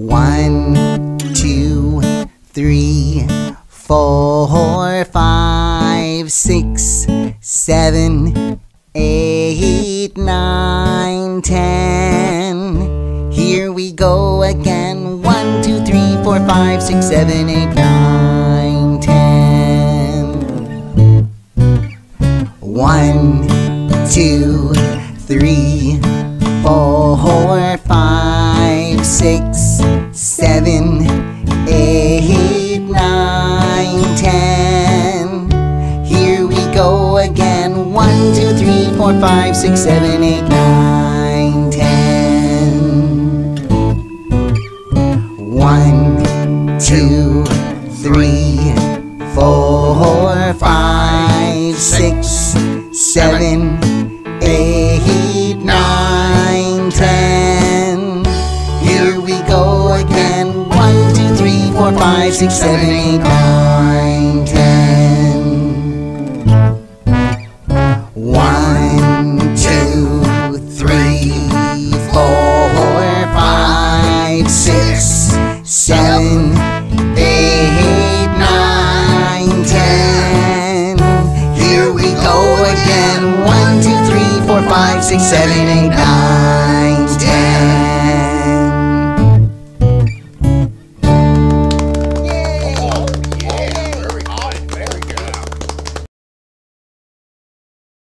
1, 2, 3, 4, 5, 6, 7, 8, 9, 10. Here we go again. 1, 2, 3, 4, 5, 6, 7, 8, 9, 10. 1, 2, 3, 4, 5, 6, 7, 8, 9, 10. Here we go again. 1, 2, 3, 4, 5, 6, 7, 8, 9, 10. 1, 2, 3, 4, 5, 6, 7, 8, 9, 10. Here we go again. 1, 2, 3, 4, 5, 6, 7, 8, 9, 10. 1, 2, 3, 4, 5, 6, 7, 8, 9, 10. Here we go again. 1, 2, 3, 4, 5, 6, 7,